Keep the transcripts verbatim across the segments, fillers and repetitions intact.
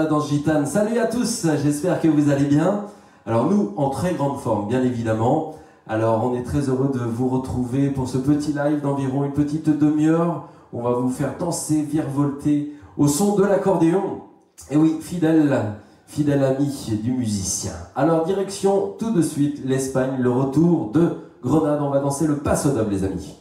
Danse Gitane. Salut à tous, j'espère que vous allez bien. Alors nous, en très grande forme, bien évidemment. Alors on est très heureux de vous retrouver pour ce petit live d'environ une petite demi-heure. On va vous faire danser, virevolter au son de l'accordéon. Et oui, fidèle, fidèle ami du musicien. Alors direction tout de suite l'Espagne, le retour de Grenade. On va danser le Paso Doble, les amis.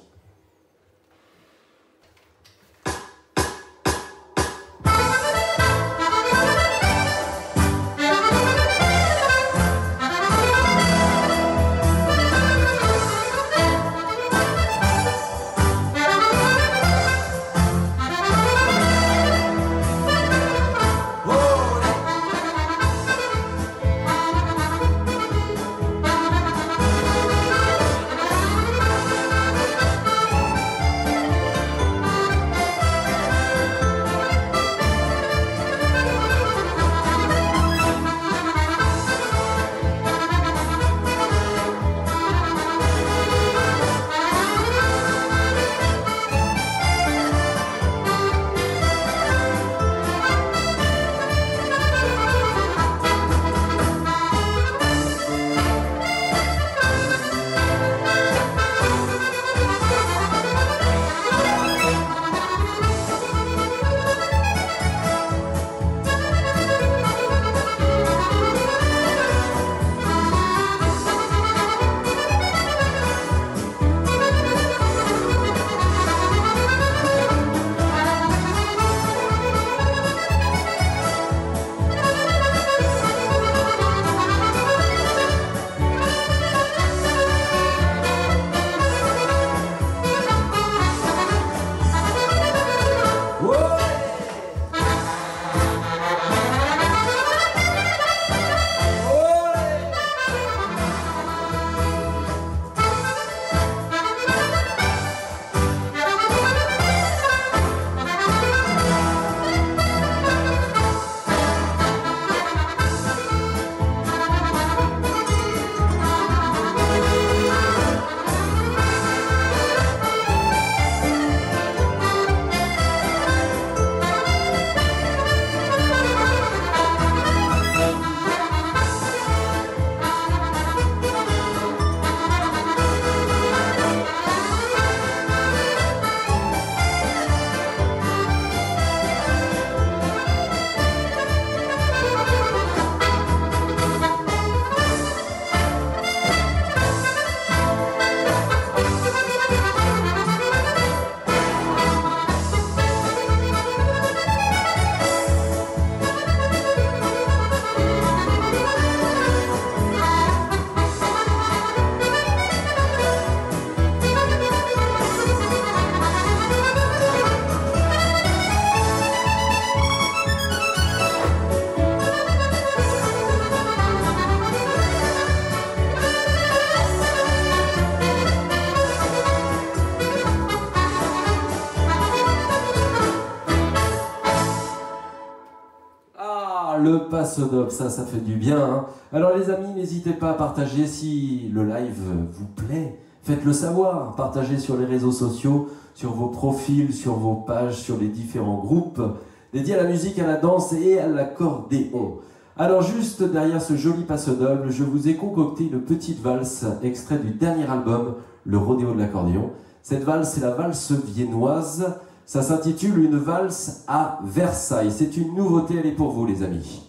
Le Paso Doble, ça, ça fait du bien. Hein. Alors les amis, n'hésitez pas à partager si le live vous plaît. Faites-le savoir, partagez sur les réseaux sociaux, sur vos profils, sur vos pages, sur les différents groupes dédiés à la musique, à la danse et à l'accordéon. Alors juste derrière ce joli Paso Doble, je vous ai concocté une petite valse extrait du dernier album, Le Rodéo de l'accordéon. Cette valse, c'est la valse viennoise. Ça s'intitule Une valse à Versailles. C'est une nouveauté, elle est pour vous les amis.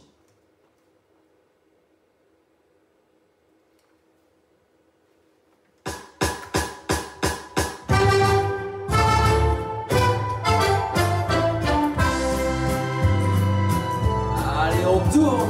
Allez, on tourne.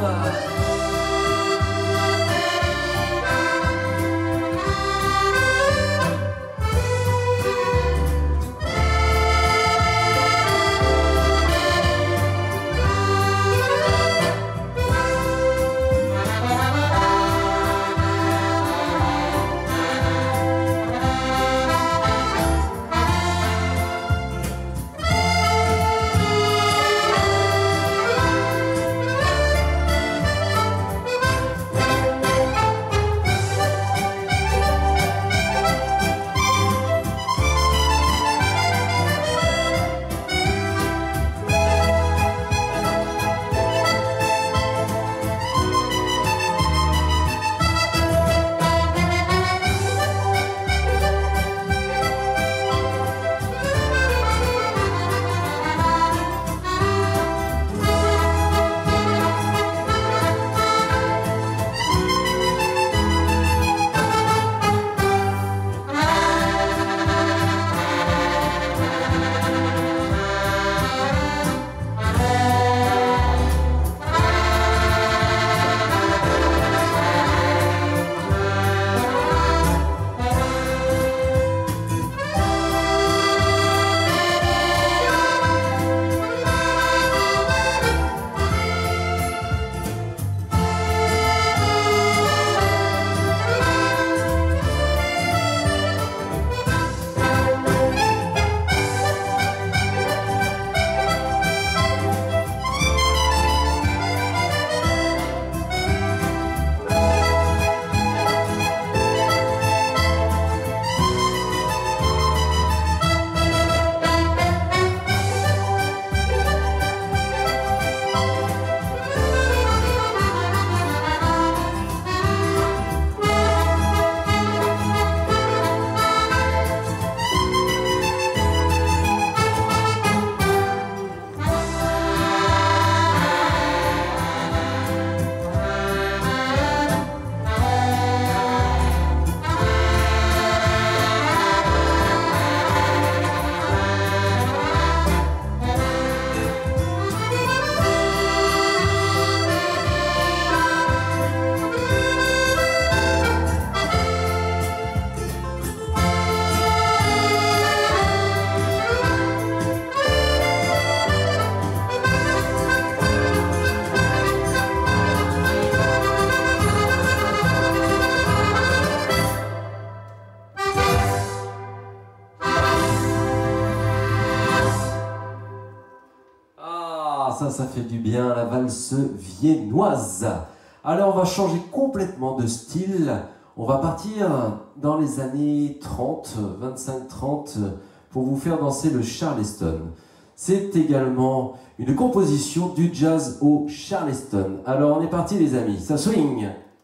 valse viennoise. Alors on va changer complètement de style. On va partir dans les années trente, vingt-cinq trente, pour vous faire danser le Charleston. C'est également une composition du jazz au Charleston. Alors on est parti les amis, ça swing.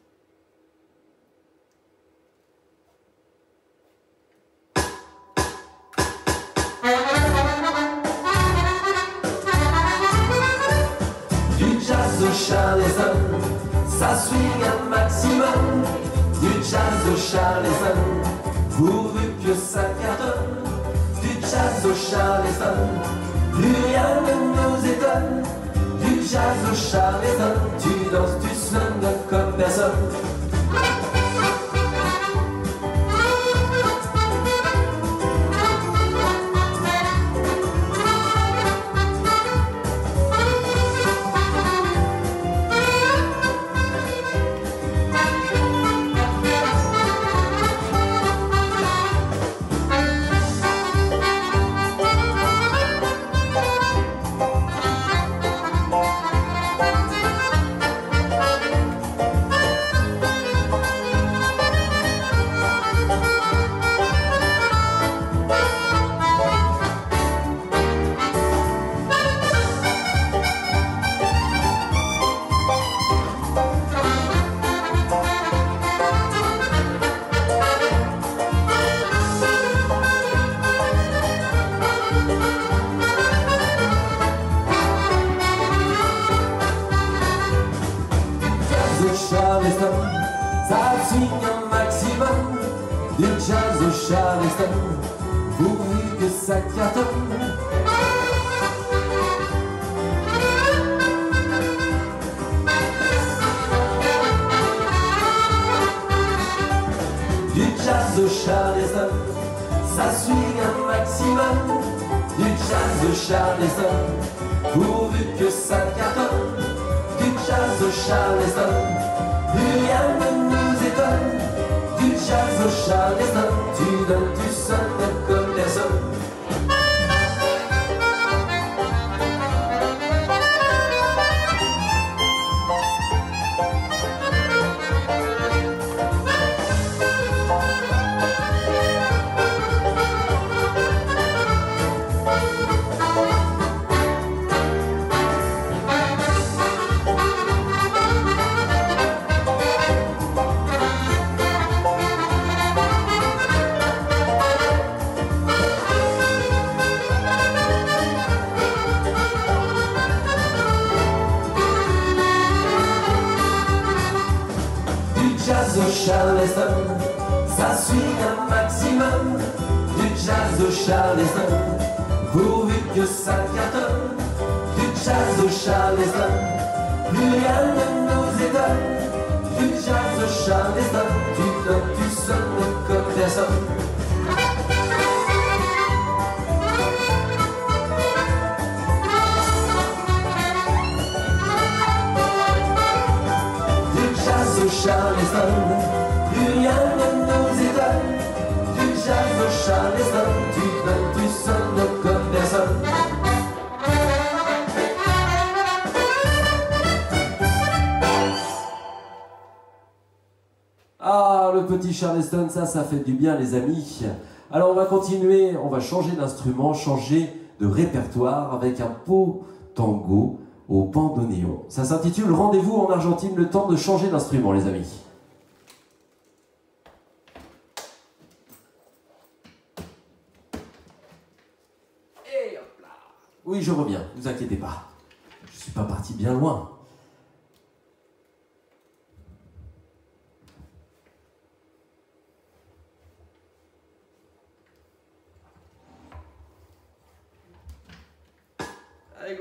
Du jazz au Charleston, ça swing un maximum. Du jazz au Charleston, pourvu que ça cartonne. Du jazz au Charleston, plus rien ne nous étonne. Du jazz au Charleston, tu danses, tu sonnes comme personne. Charleston, ça swing un maximum. Du jazz au Charleston, pourvu que ça cartonne. Du jazz au Charleston, ça swing un maximum. Du jazz au Charleston, pourvu que ça cartonne. Du jazz au Charleston, plus rien ne nous étonne. Du jazz au Charleston, tu donnes, tu sonnes comme personne. Jazz au Charleston, ça swing un maximum. Du jazz au Charleston, pourvu que ça cartonne. Du jazz au Charleston, plus rien ne nous étonne. Du jazz au Charleston, tu donnes, tu sonnes comme personne. Charleston, plus rien ne nous étonne. Du jazz au Charleston, tu donnes, tu sonnes comme personne. Ah, le petit Charleston, ça, ça fait du bien les amis. Alors on va continuer, on va changer d'instrument, changer de répertoire avec un beau tango au bandoneon. Ça s'intitule Rendez-vous en Argentine, le temps de changer d'instrument les amis. Et hop là. Oui, je reviens, ne vous inquiétez pas. Je suis pas parti bien loin. Allez, go.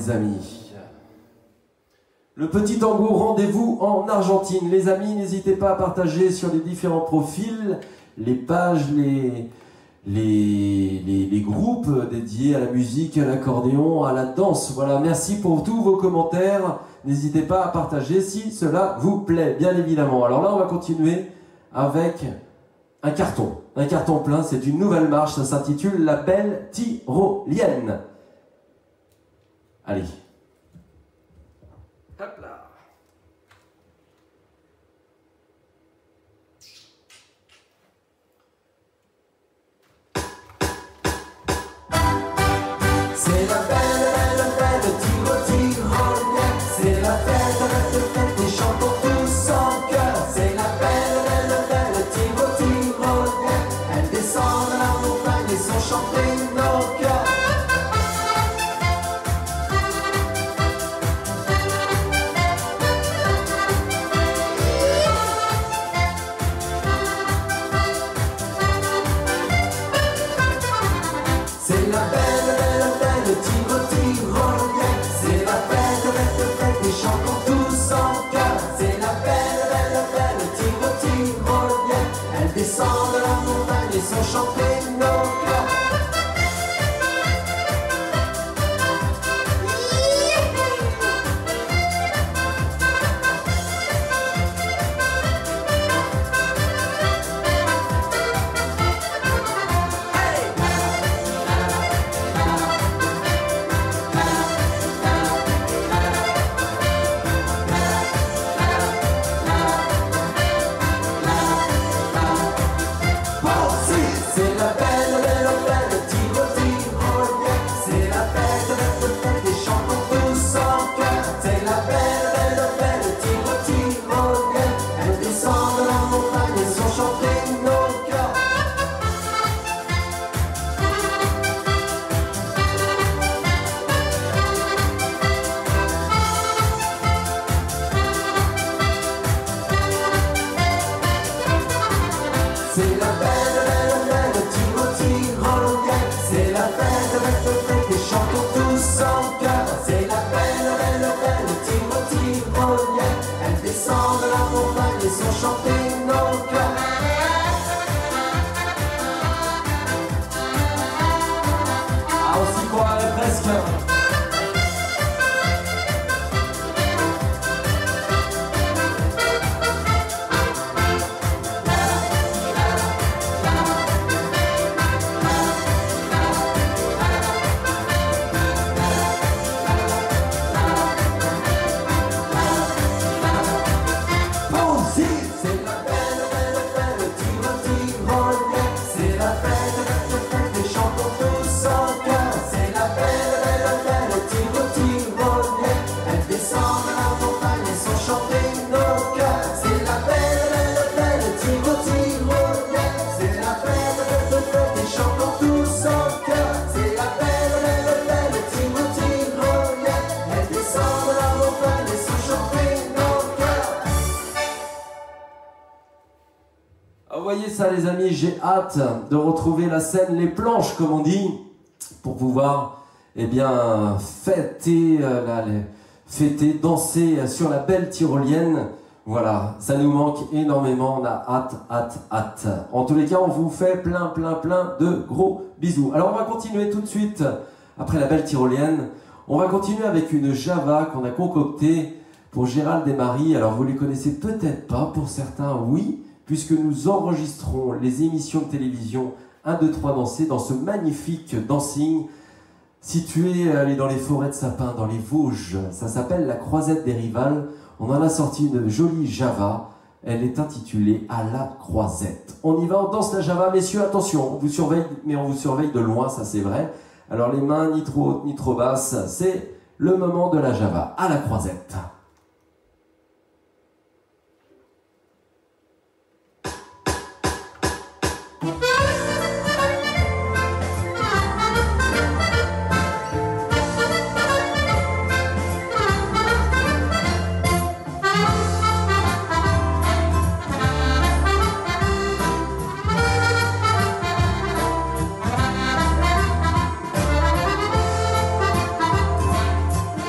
les amis. Le petit tango, rendez-vous en Argentine. Les amis, n'hésitez pas à partager sur les différents profils, les pages, les, les, les, les groupes dédiés à la musique, à l'accordéon, à la danse. Voilà, merci pour tous vos commentaires. N'hésitez pas à partager si cela vous plaît, bien évidemment. Alors là, on va continuer avec un carton. Un carton plein, c'est une nouvelle marche, ça s'intitule La Belle Tyrolienne. Allez. Hop là. C'est la belle, belle, belle tyrolienne. C'est la fête, fête, fête, et chantons tous en cœur. C'est la belle, belle, belle tyrolienne. Elle descend de la montagne et sont chantés nos cœurs. C'est la belle, belle, belle tyrolienne. C'est la fête, fête, fête, et chantons tous en cœur. C'est la belle, belle, belle tyrolienne. Elle descend de la montagne et sont chantés nos cœurs. C'est la belle, belle, belle tyrolienne. C'est la fête, fête, fête, et chantons tous en cœur. C'est la belle, belle, belle tyrolienne. Elle descend de la montagne et sont chantés nos cœurs. C'est la belle, belle, belle tyrolienne. C'est la fête, fête, fête, et chantons tous en cœur. C'est la belle, belle, belle tyrolienne. Elle descend de la montagne et sont chantés nos cœurs. Ah, on s'y croirait presque. C'est la belle, belle, belle tyrolienne. C'est la fête, fête, fête, et chantons tous en cœur. C'est la belle, belle, belle tyrolienne. Elle descend de la montagne et sont chantés nos cœurs. C'est la belle, belle, belle tyrolienne. C'est la fête, fête, fête, et chantons tous en cœur. C'est la belle, belle, belle tyrolienne. Elle descend de la montagne et sont chantés nos cœurs. Ah, vous voyez ça les amis, j'ai hâte de retrouver la scène, les planches comme on dit, pour pouvoir eh bien, fêter, euh, la- les- fêter, danser sur la belle tyrolienne. Voilà, ça nous manque énormément, on a hâte, hâte, hâte. En tous les cas, on vous fait plein, plein, plein de gros bisous. Alors on va continuer tout de suite, après la belle tyrolienne, on va continuer avec une Java qu'on a concoctée pour Gérald et Marie. Alors vous les connaissez peut-être pas, pour certains oui, puisque nous enregistrons les émissions de télévision un, deux, trois Danser dans ce magnifique dancing situé allez, dans les forêts de sapins, dans les Vosges. Ça s'appelle la Croisette des Rivales. On en a sorti une jolie Java. Elle est intitulée À la Croisette. On y va, on danse la Java. Messieurs, attention, on vous surveille, mais on vous surveille de loin, ça c'est vrai. Alors les mains ni trop hautes ni trop basses, c'est le moment de la Java. À la Croisette. C'est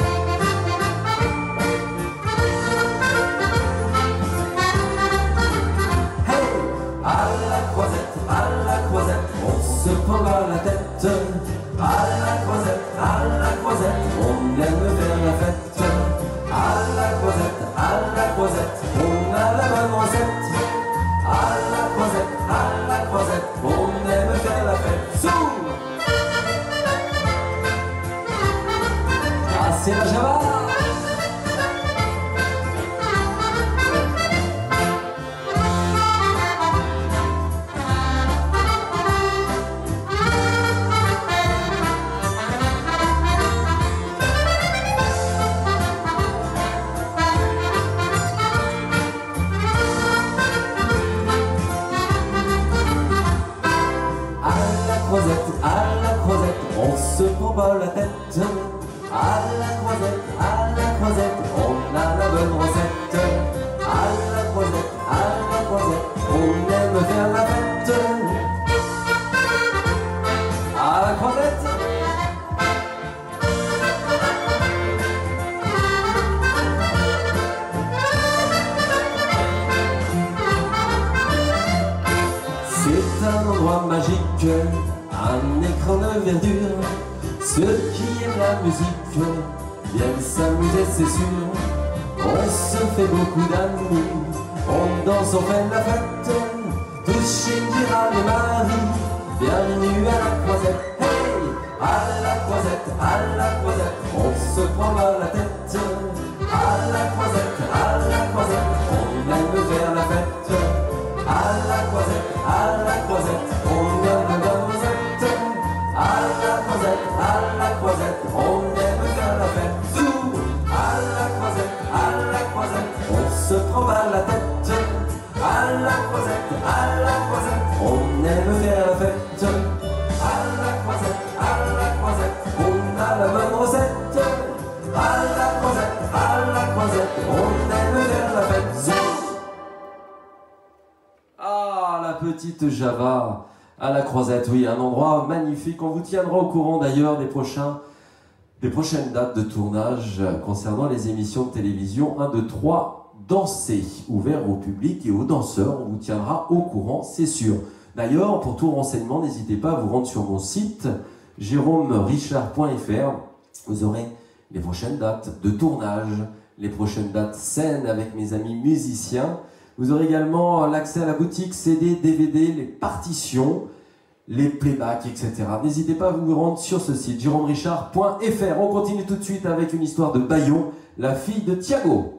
croisette, on a la bonne recette. À la croisette, à la croisette, on aime faire la fête. Sous! Ah, c'est la Java! À la croisette, on se prend pas la tête. À la croisette, à la croisette, on a la bonne recette. À la croisette, à la croisette, on aime faire la fête. À la croisette. C'est un endroit magique, un écran de verdure. Ceux qui aiment la musique viennent s'amuser, c'est sûr. On se fait beaucoup d'amis, on danse, on fait la fête. Tous chez Gira et Marie, bienvenue à la croisette. Hey, à la croisette, à la croisette, on se prend pas la tête. À la croisette, à la croisette, on aime faire la fête. À la croisette, à la croisette, on aime la recette. À la croisette, à la croisette, on aime faire la fête. Zou! À la croisette, à la croisette, on se prend pas la tête. À la croisette, à la croisette, on aime faire la fête. À la croisette, à la croisette, on a la bonne recette. À la croisette, à la croisette, on aime faire la fête. Zou! Ah, la petite Java à la croisette, oui, un endroit magnifique. On vous tiendra au courant d'ailleurs des prochains, des prochaines dates de tournage concernant les émissions de télévision un, deux, trois, Danser, ouvert au public et aux danseurs. On vous tiendra au courant, c'est sûr. D'ailleurs, pour tout renseignement, n'hésitez pas à vous rendre sur mon site jérôme richard point f r. Vous aurez les prochaines dates de tournage, les prochaines dates scènes avec mes amis musiciens. Vous aurez également l'accès à la boutique C D, D V D, les partitions, les playbacks, et cetera. N'hésitez pas à vous rendre sur ce site, jérôme richard point f r. On continue tout de suite avec une histoire de Bayon, la fille de Thiago.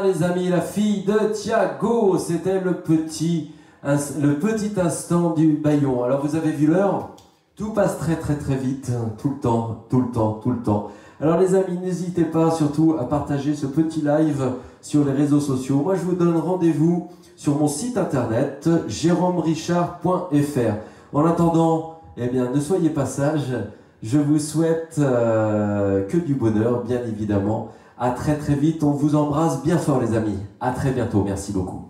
les amis, la fille de Thiago, c'était le petit, le petit instant du Bayon. Alors vous avez vu l'heure? Tout passe très très très vite, tout le temps, tout le temps, tout le temps. Alors les amis, n'hésitez pas surtout à partager ce petit live sur les réseaux sociaux. Moi je vous donne rendez-vous sur mon site internet jérôme richard point f r. En attendant, eh bien, ne soyez pas sages. Je vous souhaite euh, que du bonheur, bien évidemment. À très très vite. On vous embrasse bien fort, les amis. À très bientôt. Merci beaucoup.